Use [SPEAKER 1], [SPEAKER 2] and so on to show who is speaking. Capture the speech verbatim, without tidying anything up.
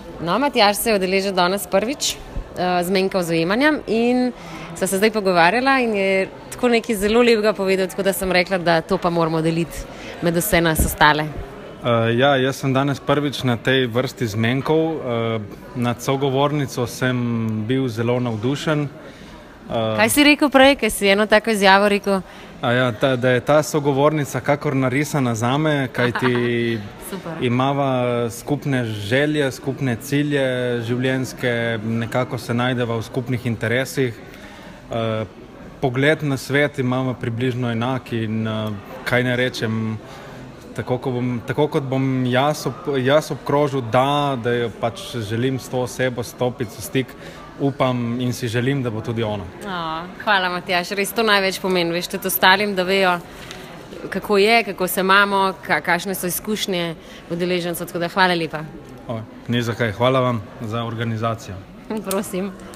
[SPEAKER 1] No, Matjaž se je udeležil danes prvič uh, zmenka Vzajemanja in sva se zdaj pogovarjala in je tako nekaj zelo lepega povedal, tako da sem rekla, da to pa moramo deliti med vse nas ostale.
[SPEAKER 2] Uh, ja, jaz sem danes prvič na tej vrsti zmenkov. Uh, nad sogovornico sem bil zelo navdušen. Uh,
[SPEAKER 1] Kaj si rekel prej, ker si eno tako izjavo rekel?
[SPEAKER 2] Ja, ta, da je ta sogovornica kakor narisana zame, kajti imava skupne želje, skupne cilje življenjske, nekako se najdeva v skupnih interesih. Uh, pogled na svet imamo približno enak in uh, kaj ne rečem, tako, ko bom, tako kot bom jaz, ob, jaz obkrožil, da, da jo pač želim s to osebo stopiti v stik, upam in si želim, da bo tudi ona.
[SPEAKER 1] Oh, hvala, Matjaž, res to največ pomeni, veš, tudi ostalim, da vejo, kako je, kako se imamo, ka, kakšne so izkušnje udeležencev, tako da hvala lepa.
[SPEAKER 2] O, ni za kaj, hvala vam za organizacijo.
[SPEAKER 1] Prosim.